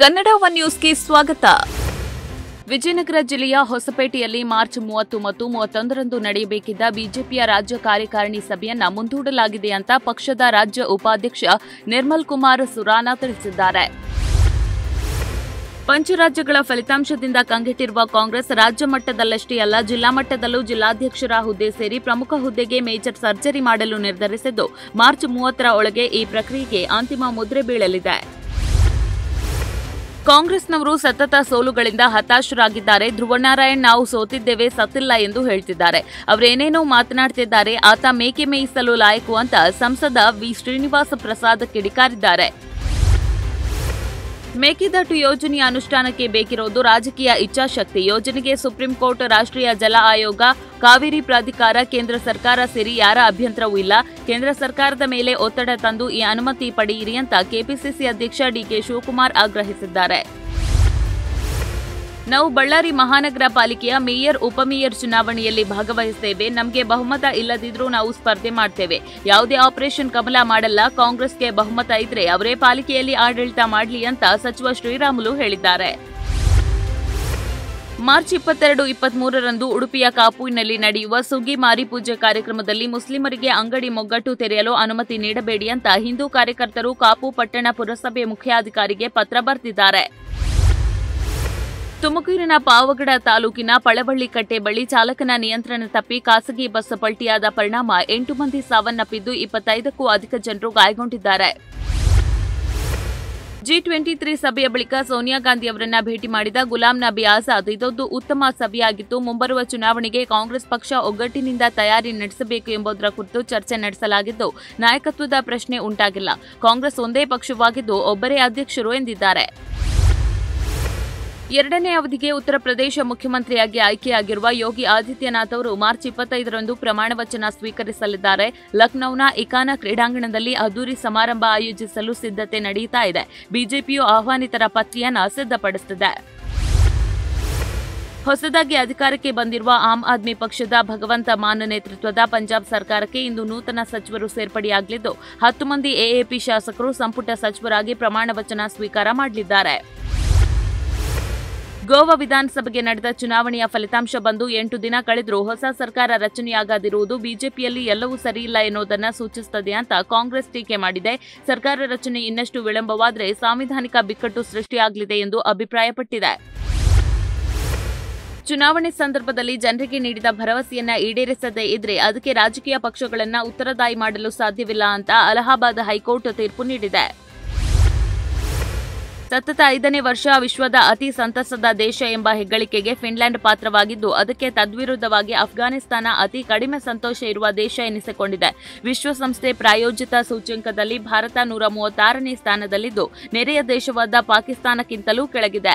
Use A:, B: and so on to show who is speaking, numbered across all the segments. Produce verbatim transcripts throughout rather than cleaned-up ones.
A: Kannada one ನ್ಯೂಸ್ಗೆ ಸ್ವಾಗತ. ವಿಜಯನಗರ ಜಿಲ್ಲೆಯ ಹೊಸಪೇಟೆಯಲ್ಲಿ ಮಾರ್ಚ್ ಮೂವತ್ತು ಮತ್ತು ಮೂವತ್ತೊಂದರಂದು ನಡೆಯಬೇಕಿದ್ದ ಬಿಜೆಪಿಯ ರಾಜ್ಯ ಕಾರ್ಯಕಾರಿಣಿ ಸಭೆಯನ್ನ ಮುಂದೂಡಲಾಗಿದೆ ಅಂತ ಪಕ್ಷದ ರಾಜ್ಯ ಉಪಾಧ್ಯಕ್ಷ ನಿರ್ಮಲ್ ಕುಮಾರ್ ಸುರಾನಾ ತಿಳಿಸಿದ್ದಾರೆ. ಪಂಚರಾಜ್ಯಗಳ ಫಲಿತಾಂಶದಿಂದ ಕಂಗೆಟ್ಟಿರುವ ಕಾಂಗ್ರೆಸ್ ರಾಜ್ಯ ಮಟ್ಟದಲ್ಲಷ್ಟೇ ಅಲ್ಲ, ಜಿಲ್ಲಾ ಮಟ್ಟದಲ್ಲೂ ಜಿಲ್ಲಾಧ್ಯಕ್ಷರ ಹುದ್ದೆ ಸೇರಿ ಪ್ರಮುಖ ಹುದ್ದೆಗೆ ಮೇಜರ್ ಸರ್ಜರಿ ಮಾಡಲು ನಿರ್ಧರಿಸಿದ್ದು, ಮಾರ್ಚ್ ಮೂವತ್ತರ ಒಳಗೆ ಈ ಪ್ರಕ್ರಿಯೆಗೆ ಅಂತಿಮ ಮುದ್ರೆ ಬೀಳಲಿದೆ. ಕಾಂಗ್ರೆಸ್ನವರು ಸತತ ಸೋಲುಗಳಿಂದ ಹತಾಶರಾಗಿದ್ದಾರೆ. ಧ್ರುವನಾರಾಯಣ್ ನಾವು ಸೋತಿದ್ದೇವೆ, ಸತ್ತಿಲ್ಲ ಎಂದು ಹೇಳ್ತಿದ್ದಾರೆ. ಅವರೇನೇನೋ ಮಾತನಾಡ್ತಿದ್ದಾರೆ. ಆತ ಮೇಕೆ ಮೇಯಿಸಲು ಲಾಯಕು ಅಂತ ಸಂಸದ ವಿ ಶ್ರೀನಿವಾಸ ಪ್ರಸಾದ್ ಕಿಡಿಕಾರಿದ್ದಾರೆ. ಮೇಕೆದಾಟು ಯೋಜನೆಯ ಅನುಷ್ಠಾನಕ್ಕೆ ಬೇಕಿರೋದು ರಾಜಕೀಯ ಇಚ್ಛಾಶಕ್ತಿ. ಯೋಜನೆಗೆ ಸುಪ್ರೀಂ ಕೋರ್ಟ್, ರಾಷ್ಟ್ರೀಯ ಜಲ ಆಯೋಗ, ಕಾವೇರಿ ಪ್ರಾಧಿಕಾರ, ಕೇಂದ್ರ ಸರ್ಕಾರ ಸೇರಿ ಯಾರ ಅಭ್ಯಂತರವೂ ಇಲ್ಲ. ಕೇಂದ್ರ ಸರ್ಕಾರದ ಮೇಲೆ ಒತ್ತಡ ತಂದು ಈ ಅನುಮತಿ ಪಡೆಯಿರಿ ಅಂತ ಕೆಪಿಸಿಸಿ ಅಧ್ಯಕ್ಷ ಡಿಕೆ ಶಿವಕುಮಾರ್ ಆಗ್ರಹಿಸಿದ್ದಾರೆ. ನಾವು ಬಳ್ಳಾರಿ ಮಹಾನಗರ ಪಾಲಿಕೆಯ ಮೇಯರ್, ಉಪಮೇಯರ್ ಚುನಾವಣೆಯಲ್ಲಿ ಭಾಗವಹಿಸುತ್ತೇವೆ. ನಮಗೆ ಬಹುಮತ ಇಲ್ಲದಿದ್ರೂ ನಾವು ಸ್ಪರ್ಧೆ ಮಾಡ್ತೇವೆ. ಯಾವುದೇ ಆಪರೇಷನ್ ಕಮಲ ಮಾಡಲ್ಲ. ಕಾಂಗ್ರೆಸ್ಗೆ ಬಹುಮತ ಇದ್ರೆ ಅವರೇ ಪಾಲಿಕೆಯಲ್ಲಿ ಆಡಳಿತ ಮಾಡಲಿ ಅಂತ ಸಚಿವ ಶ್ರೀರಾಮುಲು ಹೇಳಿದ್ದಾರೆ. ಮಾರ್ಚ್ ಇಪ್ಪತ್ತೆರಡು ಇಪ್ಪತ್ಮೂರರಂದು ಉಡುಪಿಯ ಕಾಪುವಿನಲ್ಲಿ ನಡೆಯುವ ಸುಗ್ಗಿ ಮಾರಿ ಪೂಜೆ ಕಾರ್ಯಕ್ರಮದಲ್ಲಿ ಮುಸ್ಲಿಮರಿಗೆ ಅಂಗಡಿ ಮೊಗ್ಗಟ್ಟು ತೆರೆಯಲು ಅನುಮತಿ ನೀಡಬೇಡಿ ಅಂತ ಹಿಂದೂ ಕಾರ್ಯಕರ್ತರು ಕಾಪು ಪಟ್ಟಣ ಪುರಸಭೆ ಮುಖ್ಯಾಧಿಕಾರಿಗೆ ಪತ್ರ ಬರೆದಿದ್ದಾರೆ. ತುಮಕೂರಿನ ಪಾವಗಡ ತಾಲೂಕಿನ ಪಳವಳ್ಳಿಕಟ್ಟೆ ಬಳಿ ಚಾಲಕನ ನಿಯಂತ್ರಣ ತಪ್ಪಿ ಖಾಸಗಿ ಬಸ್ ಪಲ್ಟಿಯಾದ ಪರಿಣಾಮ ಎಂಟು ಮಂದಿ ಸಾವನ್ನಪ್ಪಿದ್ದು ಇಪ್ಪತ್ತೈದಕ್ಕೂ ಅಧಿಕ ಜನರು ಗಾಯಗೊಂಡಿದ್ದಾರೆ. ಜಿ ಟ್ವೆಂಟಿ ತ್ರೀ ಸಭೆಯ ಬಳಿಕ ಸೋನಿಯಾ ಗಾಂಧಿ ಅವರನ್ನ ಭೇಟಿ ಮಾಡಿದ ಗುಲಾಂ ನಬಿ ಆಜಾದ್, ಇದೊಂದು ಉತ್ತಮ ಸಭೆಯಾಗಿತ್ತು. ಮುಂಬರುವ ಚುನಾವಣೆಗೆ ಕಾಂಗ್ರೆಸ್ ಪಕ್ಷ ಒಗ್ಗಟ್ಟಿನಿಂದ ತಯಾರಿ ನಡೆಸಬೇಕು ಎಂಬುದರ ಕುರಿತು ಚರ್ಚೆ ನಡೆಸಲಾಗಿದ್ದು, ನಾಯಕತ್ವದ ಪ್ರಶ್ನೆ ಉಂಟಾಗಿಲ್ಲ. ಕಾಂಗ್ರೆಸ್ ಒಂದೇ ಪಕ್ಷವಾಗಿದ್ದು ಒಬ್ಬರೇ ಅಧ್ಯಕ್ಷರು ಎಂದಿದ್ದಾರೆ. ಎರಡನೇ ಅವಧಿಗೆ ಉತ್ತರ ಪ್ರದೇಶ ಮುಖ್ಯಮಂತ್ರಿಯಾಗಿ ಆಯ್ಕೆಯಾಗಿರುವ ಯೋಗಿ ಆದಿತ್ಯನಾಥ್ ಅವರು ಮಾರ್ಚ್ ಇಪ್ಪತ್ತೈದರಂದು ಪ್ರಮಾಣ ವಚನ ಸ್ವೀಕರಿಸಲಿದ್ದಾರೆ. ಲಖನೌನ ಇಕಾನಾ ಕ್ರೀಡಾಂಗಣದಲ್ಲಿ ಅದ್ದೂರಿ ಸಮಾರಂಭ ಆಯೋಜಿಸಲು ಸಿದ್ಧತೆ ನಡೆಯುತ್ತಾ ಇದೆ. ಬಿಜೆಪಿಯು ಆಹ್ವಾನಿತರ ಪಟ್ಟಿಯನ್ನು ಸಿದ್ಧಪಡಿಸುತ್ತಿದೆ. ಹೊಸದಾಗಿ ಅಧಿಕಾರಕ್ಕೆ ಬಂದಿರುವ ಆಮ್ ಆದ್ಮಿ ಪಕ್ಷದ ಭಗವಂತ ಮಾನ್ ನೇತೃತ್ವದ ಪಂಜಾಬ್ ಸರ್ಕಾರಕ್ಕೆ ಇಂದು ನೂತನ ಸಚಿವರು ಸೇರ್ಪಡೆಯಾಗಲಿದ್ದು, ಹತ್ತು ಮಂದಿ ಎಎಪಿ ಶಾಸಕರು ಸಂಪುಟ ಸಚಿವರಾಗಿ ಪ್ರಮಾಣ ವಚನ ಸ್ವೀಕಾರ ಮಾಡಲಿದ್ದಾರೆ. ಗೋವಾ ವಿಧಾನಸಭೆಗೆ ನಡೆದ ಚುನಾವಣೆಯ ಫಲಿತಾಂಶ ಬಂದು ಎಂಟು ದಿನ ಕಳೆದರೂ ಹೊಸ ಸರ್ಕಾರ ರಚನೆಯಾಗದಿರುವುದು ಬಿಜೆಪಿಯಲ್ಲಿ ಎಲ್ಲವೂ ಸರಿಯಿಲ್ಲ ಎನ್ನುವುದನ್ನು ಸೂಚಿಸುತ್ತದೆ ಅಂತ ಕಾಂಗ್ರೆಸ್ ಟೀಕೆ ಮಾಡಿದೆ. ಸರ್ಕಾರ ರಚನೆ ಇನ್ನಷ್ಟು ವಿಳಂಬವಾದರೆ ಸಾಂವಿಧಾನಿಕ ಬಿಕ್ಕಟ್ಟು ಸೃಷ್ಟಿಯಾಗಲಿದೆ ಎಂದು ಅಭಿಪ್ರಾಯಪಟ್ಟಿದೆ. ಚುನಾವಣೆ ಸಂದರ್ಭದಲ್ಲಿ ಜನರಿಗೆ ನೀಡಿದ ಭರವಸೆಯನ್ನ ಈಡೇರಿಸದೇ ಇದ್ರೆ ಅದಕ್ಕೆ ರಾಜಕೀಯ ಪಕ್ಷಗಳನ್ನ ಉತ್ತರದಾಯಿ ಮಾಡಲು ಸಾಧ್ಯವಿಲ್ಲ ಅಂತ ಅಲಹಾಬಾದ್ ಹೈಕೋರ್ಟ್ ತೀರ್ಪು ನೀಡಿದೆ. ಸತತ ಐದನೇ ವರ್ಷ ವಿಶ್ವದ ಅತಿ ಸಂತಸದ ದೇಶ ಎಂಬ ಹೆಗ್ಗಳಿಕೆಗೆ ಫಿನ್ಲೆಂಡ್ ಪಾತ್ರವಾಗಿದ್ದು, ಅದಕ್ಕೆ ತದ್ವಿರುದ್ಧವಾಗಿ ಅಫ್ಘಾನಿಸ್ತಾನ ಅತಿ ಕಡಿಮೆ ಸಂತೋಷ ಇರುವ ದೇಶ ಎನಿಸಿಕೊಂಡಿದೆ. ವಿಶ್ವಸಂಸ್ಥೆ ಪ್ರಾಯೋಜಿತ ಸೂಚ್ಯಂಕದಲ್ಲಿ ಭಾರತ ನೂರ ಮೂವತ್ತಾರನೇ ಸ್ಥಾನದಲ್ಲಿದ್ದು, ನೆರೆಯ ದೇಶವಾದ ಪಾಕಿಸ್ತಾನಕ್ಕಿಂತಲೂ ಕೆಳಗಿದೆ.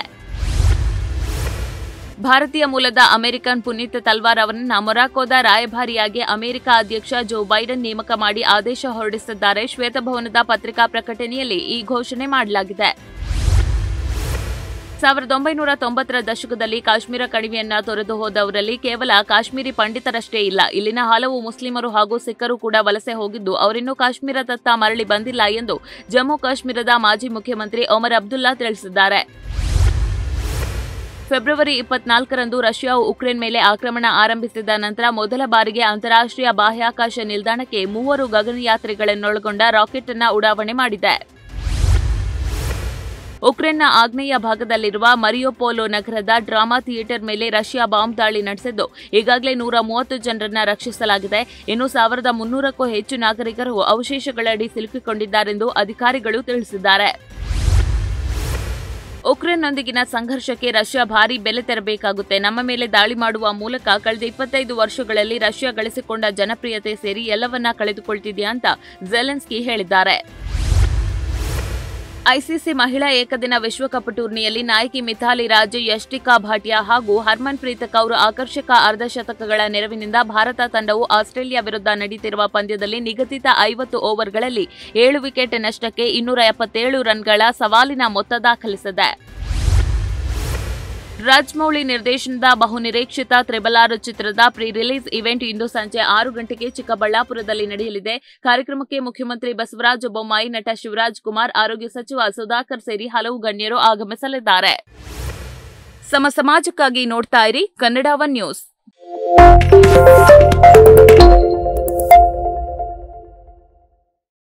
A: ಭಾರತೀಯ ಮೂಲದ ಅಮೆರಿಕನ್ ಪುನೀತ್ ತಲ್ವಾರ್ ಅವರನ್ನ ಮೊರಾಕೋದ ರಾಯಭಾರಿಯಾಗಿ ಅಮೆರಿಕ ಅಧ್ಯಕ್ಷ ಜೋ ಬೈಡನ್ ನೇಮಕ ಮಾಡಿ ಆದೇಶ ಹೊರಡಿಸಿದ್ದಾರೆ. ಶ್ವೇತಭವನದ ಪತ್ರಿಕಾ ಪ್ರಕಟಣೆಯಲ್ಲಿ ಈ ಘೋಷಣೆ ಮಾಡಲಾಗಿದೆ. ಸಾವಿರದ ಒಂಬೈನೂರ ತೊಂಬತ್ತರ ದಶಕದಲ್ಲಿ ಕಾಶ್ಮೀರ ಕಣಿವೆಯನ್ನ ತೊರೆದು ಹೋದವರಲ್ಲಿ ಕೇವಲ ಕಾಶ್ಮೀರಿ ಪಂಡಿತರಷ್ಟೇ ಇಲ್ಲ, ಇಲ್ಲಿನ ಹಲವು ಮುಸ್ಲಿಮರು ಹಾಗೂ ಸಿಖ್ಖರು ಕೂಡ ವಲಸೆ ಹೋಗಿದ್ದು ಅವರಿನ್ನೂ ಕಾಶ್ಮೀರದತ್ತ ಮರಳಿ ಬಂದಿಲ್ಲ ಎಂದು ಜಮ್ಮು ಕಾಶ್ಮೀರದ ಮಾಜಿ ಮುಖ್ಯಮಂತ್ರಿ ಒಮರ್ ಅಬ್ದುಲ್ಲಾ ತಿಳಿಸಿದ್ದಾರೆ. ಫೆಬ್ರವರಿ ಇಪ್ಪತ್ನಾಲ್ಕರಂದು ರಷ್ಯಾವು ಉಕ್ರೇನ್ ಮೇಲೆ ಆಕ್ರಮಣ ಆರಂಭಿಸಿದ ನಂತರ ಮೊದಲ ಬಾರಿಗೆ ಅಂತಾರಾಷ್ಟ್ರೀಯ ಬಾಹ್ಯಾಕಾಶ ನಿಲ್ದಾಣಕ್ಕೆ ಮೂವರು ಗಗನಯಾತ್ರಿಗಳನ್ನೊಳಗೊಂಡ ರಾಕೆಟ್ ಅನ್ನು ಉಡಾವಣೆ ಮಾಡಿದೆ. ಉಕ್ರೇನ್ನ ಆಗ್ನೇಯ ಭಾಗದಲ್ಲಿರುವ ಮರಿಯೋಪೋಲೋ ನಗರದ ಡ್ರಾಮಾ ಥಿಯೇಟರ್ ಮೇಲೆ ರಷ್ಯಾ ಬಾಂಬ್ ದಾಳಿ ನಡೆಸಿದ್ದು, ಈಗಾಗಲೇ ನೂರ ಮೂವತ್ತು ಜನರನ್ನ ರಕ್ಷಿಸಲಾಗಿದೆ. ಇನ್ನು ಸಾವಿರದ ಮುನ್ನೂರಕ್ಕೂ ಹೆಚ್ಚು ನಾಗರಿಕರು ಅವಶೇಷಗಳಡಿ ಸಿಲುಕಿಕೊಂಡಿದ್ದಾರೆಂದು ಅಧಿಕಾರಿಗಳು ತಿಳಿಸಿದ್ದಾರೆ. ಉಕ್ರೇನ್ನೊಂದಿಗಿನ ಸಂಘರ್ಷಕ್ಕೆ ರಷ್ಯಾ ಭಾರೀ ಬೆಲೆ ತೆರಬೇಕಾಗುತ್ತೆ. ನಮ್ಮ ಮೇಲೆ ದಾಳಿ ಮಾಡುವ ಮೂಲಕ ಕಳೆದ ಇಪ್ಪತ್ತೈದು ವರ್ಷಗಳಲ್ಲಿ ರಷ್ಯಾ ಗಳಿಸಿಕೊಂಡ ಜನಪ್ರಿಯತೆ ಸೇರಿ ಎಲ್ಲವನ್ನ ಕಳೆದುಕೊಳ್ತಿದೆಯಾ ಅಂತ ಝೆಲೆನ್ಸ್ಕಿ ಹೇಳಿದ್ದಾರೆ. ಐಸಿಸಿ ಮಹಿಳಾ ಏಕದಿನ ವಿಶ್ವಕಪ್ ಟೂರ್ನಿಯಲ್ಲಿ ನಾಯಕಿ ಮಿಥಾಲಿ ರಾಜ್, ಯಶ್ಟಿಕಾ ಭಾಟಿಯಾ ಹಾಗೂ ಹರ್ಮನ್ಪ್ರೀತ್ ಕೌರ್ ಆಕರ್ಷಕ ಅರ್ಧಶತಕಗಳ ನೆರವಿನಿಂದ ಭಾರತ ತಂಡವು ಆಸ್ಟ್ರೇಲಿಯಾ ವಿರುದ್ಧ ನಡೆಯುತ್ತಿರುವ ಪಂದ್ಯದಲ್ಲಿ ನಿಗದಿತ ಐವತ್ತು ಓವರ್ಗಳಲ್ಲಿ ಏಳು ವಿಕೆಟ್ ನಷ್ಟಕ್ಕೆ ಇನ್ನೂರ ಎಪ್ಪತ್ತೇಳು ರನ್ಗಳ ಸವಾಲಿನ ಮೊತ್ತ ದಾಖಲಿಸಿದೆ. ರಾಜಮೌಳಿ ನಿರ್ದೇಶನದ ಬಹುನಿರೀಕ್ಷಿತ ತ್ರಿಬಲ್ ಆರ್ ಚಿತ್ರದ ಪ್ರೀ ರಿಲೀಸ್ ಇವೆಂಟ್ ಇಂದು ಸಂಜೆ ಆರು ಗಂಟೆಗೆ ಚಿಕ್ಕಬಳ್ಳಾಪುರದಲ್ಲಿ ನಡೆಯಲಿದೆ. ಕಾರ್ಯಕ್ರಮಕ್ಕೆ ಮುಖ್ಯಮಂತ್ರಿ ಬಸವರಾಜ ಬೊಮ್ಮಾಯಿ, ನಟ ಶಿವರಾಜ್ ಕುಮಾರ್, ಆರೋಗ್ಯ ಸಚಿವ ಸುಧಾಕರ್ ಸೇರಿ ಹಲವು ಗಣ್ಯರು ಆಗಮಿಸಲಿದ್ದಾರೆ. ಸಮ ಸಮಾಜಕ್ಕಾಗಿ ನೋಡ್ತಾ ಇರಿ ಕನ್ನಡ ಒನ್ ನ್ಯೂಸ್.